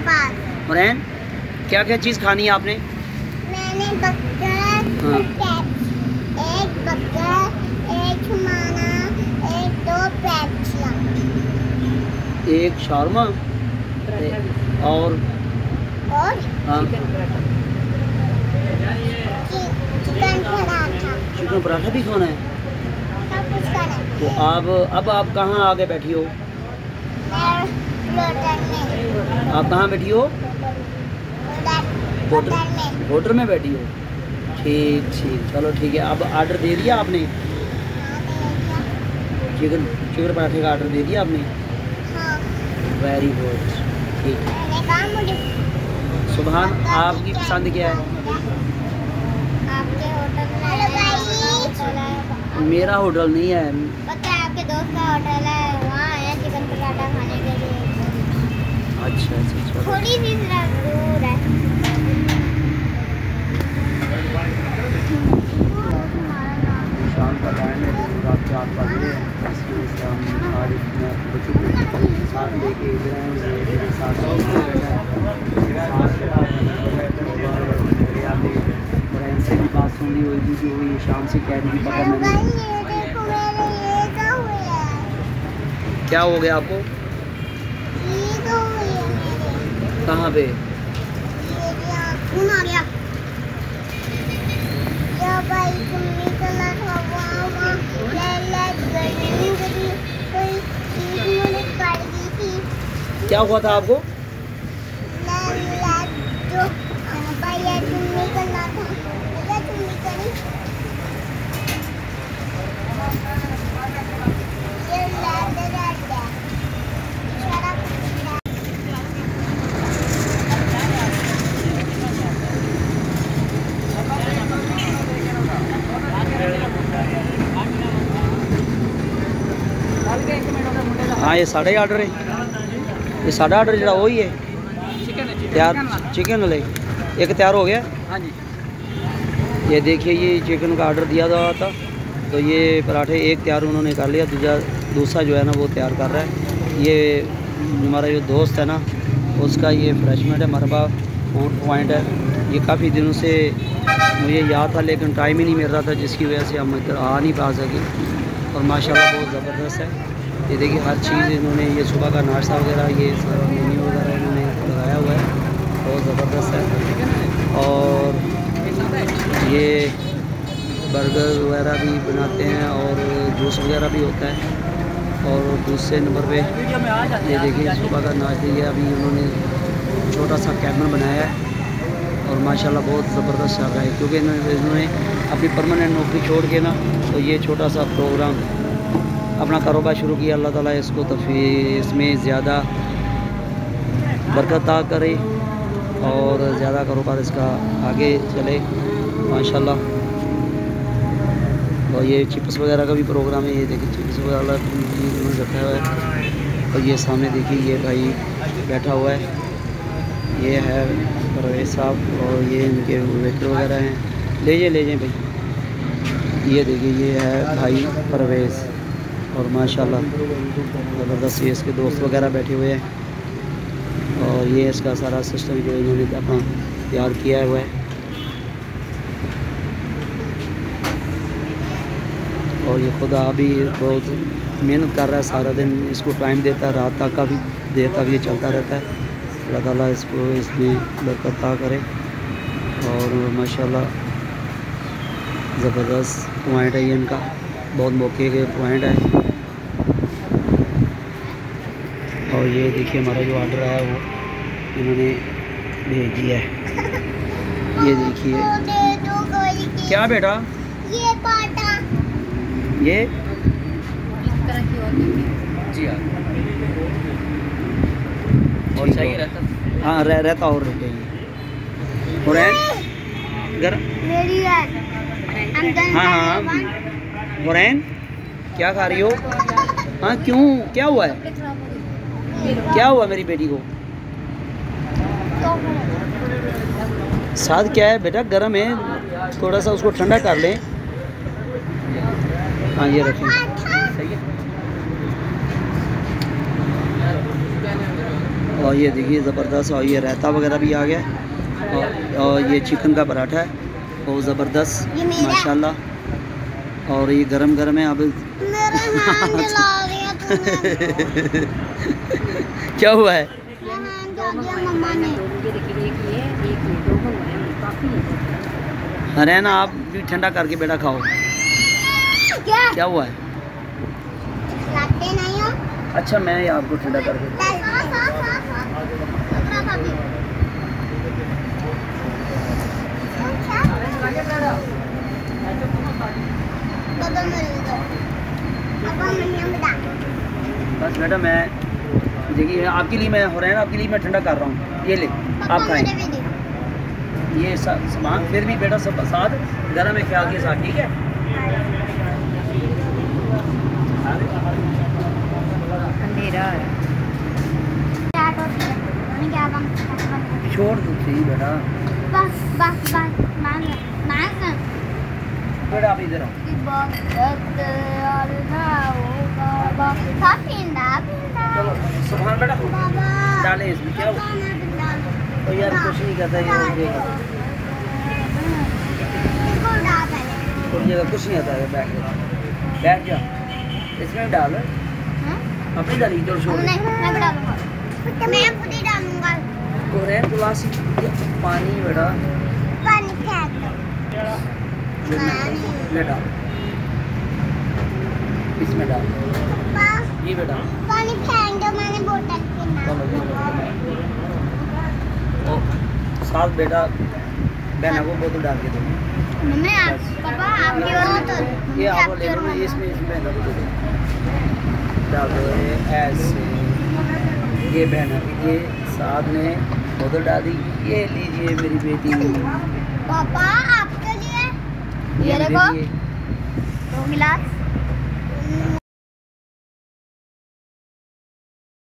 पास। हुरैन, क्या क्या चीज़ खानी है आपने? मैंने बर्गर, एक बर्गर, एक शुमाना, एक 2 पेप्सियाँ, एक शावरमा और हाँ चिकन पराठा। चिकन पराठा भी खाना है। सब कुछ खाना है। तो अब आप कहाँ आगे बैठी हो? मैं होटल में। आप कहाँ बैठी हो? होटल में। होटल में बैठी हो। ठीक ठीक, चलो ठीक है। अब ऑर्डर दे दिया आपने? चिकन पराठे का ऑर्डर दे दिया आपने? हाँ। वेरी गुड, ठीक है। मैंने कहा मुझे सुभान, आपकी पसंद क्या है? आपके होटल में। हेलो भाई, मेरा होटल नहीं है। पता है आपके दोस्त का होटल है, वहाँ आया चिकन पराठा खाने के लिए। अच्छा अच्छा, चलो। थोड़ी सी दूर है। शाम का टाइम है, रात के 8 बज रहे हैं। इसकी वजह से हम आज अपने बच्चों को साथ लेके इधर आए हैं। मेरे साथ फ्रेंड से भी बात सुन रही हुई थी, वो ये शाम से कह रही थी पापा मैंने। क्या हो गया आपको? कहाँ पे? खून आ गया। भाई तुमने चला था वहाँ गर्मी गई, कोई चीज़ मुझे काट दी थी। क्या हुआ था आपको? जो भैया तुमने करना था, भैया तुमने करी। ये लैब है। हाँ, ये साढ़े ऑर्डर है। ये साढ़ा ऑर्डर जरा वही है तैयार। चिकन वाले एक तैयार हो गया। हाँ जी। ये देखिए, ये चिकन का ऑर्डर दिया हुआ था, तो ये पराठे एक तैयार उन्होंने कर लिया, दूसरा जो है ना वो तैयार कर रहा है। ये हमारा जो दोस्त है ना, उसका ये फ्रेशमेंट है, मरहबा फूड पॉइंट है। ये काफ़ी दिनों से मुझे याद था, लेकिन टाइम ही नहीं मिल रहा था, जिसकी वजह से हम इधर आ नहीं पा सके। और माशाल्लाह बहुत ज़बरदस्त है। ये देखिए, हर चीज़ इन्होंने, ये सुबह का नाश्ता वगैरह, ये सारा मेन्यू वगैरह इन्होंने लगाया हुआ है, बहुत ज़बरदस्त है। और ये बर्गर वगैरह भी बनाते हैं और जूस वगैरह भी होता है। और दूसरे नंबर पे ये देखिए, सुबह का नाश्ते, ये अभी उन्होंने छोटा सा कैबिन बनाया है और माशाल्लाह बहुत ज़बरदस्त चल रहा है, क्योंकि इन्होंने अपनी परमानेंट नौकरी छोड़ के ना, तो ये छोटा सा प्रोग्राम अपना कारोबार शुरू किया। अल्लाह ताला इसको इसमें ज़्यादा बरकत अता करे और ज़्यादा कारोबार इसका आगे चले माशाल्लाह। और ये चिप्स वगैरह का भी प्रोग्राम है। ये देखिए, चिप्स वगैरह उन्होंने रखा हुआ है। और ये सामने देखिए, ये भाई बैठा हुआ है, ये है परवेज साहब, और ये इनके वेटर वगैरह हैं। ले जाए भाई। ये देखिए, ये है भाई परवेज़, और माशाल्लाह ज़बरदस्त। ये इसके दोस्त वगैरह बैठे हुए हैं और ये इसका सारा सिस्टम जो इन्होंने अपना तैयार किया हुआ है। और ये खुदा भी बहुत मेहनत कर रहा है, सारा दिन इसको टाइम देता है, रात तक काफ़ी देर तक ये चलता रहता है। अल्लाह ताला इसको इसमें बरकत अता करे। और माशाल्लाह ज़बरदस्त पॉइंट है ये इनका, बहुत मौके के पॉइंट है। और ये देखिए, हमारा जो ऑर्डर आया वो इन्होंने भेज दिया है। ये देखिए, क्या बेटा? ये पाटा, ये इस तरह की और जी हाँ, और चाहिए रहता। हाँ रहता और चाहिए। और घर मेरी है। हाँ हाँ, हुरैन क्या खा रही हो? हाँ क्यों, क्या हुआ है? क्या हुआ मेरी बेटी को? साथ क्या है बेटा? गर्म है, थोड़ा सा उसको ठंडा कर लें। हाँ ये रखें, सही है। और ये देखिए ज़बरदस्त, और ये रायता वगैरह भी आ गया, और ये चिकन का पराठा है बहुत ज़बरदस्त ये मेरा। माशाल्लाह। और ये गरम गरम है। अब मेरा हाथ जला दिया तूने। क्या हुआ है? मेरा हाथ जला दिया मम्मा ने। ये देखिए, एक ये एक ये दो बनवाए हैं, काफी है। अरे ना आप भी ठंडा करके बेटा खाओ। क्या क्या हुआ है? लाते नहीं हो? अच्छा मैं ही आपको ठंडा करके बाबा मेरे दो। पापा मैंने बता। बस बेटा मैं देखिए आपके लिए मैं हो रहा है ना, आपके लिए मैं ठंडा कर रहा हूँ। ये ले पापा आप मेरे खाएं। भी दे। ये सामान फिर भी बेटा सब साथ गर्म है ख्याल के साथ, ठीक है? अंधेरा है। क्या टोटी है? मैंने क्या काम किया? छोड़ दो सही बेटा। बस बस बस मान मान बेटा आप इधर आओ। चलो सुभान बेटा डालें इसमें, क्या हुआ? तो यार कुछ नहीं करता ये हो जाएगा। कुछ जगह कुछ नहीं आता है, बैठ जा बैठ जा, इसमें डाल अपनी डाली जोर शोर मैं खुद ही डालूंगा। तो रेन गिलास पानी बेटा पानी फेंक दो। ले डाल, इसमें डाल पापा ये बेटा। पानी फेंक दो, मैंने बोतल के चलो नाम। ये ओ साथ बेटा बहना को बोतल डाल के दो। मम्मी आप पापा आपकी और बोतल। ये आप ले लो, इसमें बहना को दे दो, डाल दो ये ऐसे। ये बहना ये साथ ने बोतल डाल दी। ये लीजिए मेरी बेटी, पापा आपके लिए ये देखो लीजिए। 2 गिलास।